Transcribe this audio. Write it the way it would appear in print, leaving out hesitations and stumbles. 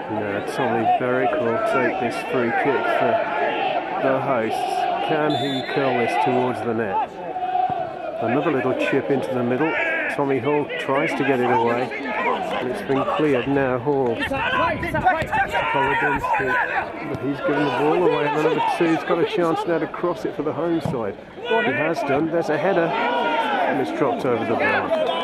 Now Tommy Berwick will take this free kick for the hosts. Can he curl this towards the net? Another little chip into the middle. Tommy Hall tries to get it away, and it's been cleared now. Hall. Kolodinski, but he's given the ball away, and the number two's got a chance now to cross it for the home side. He has done. There's a header, and it's dropped over the bar.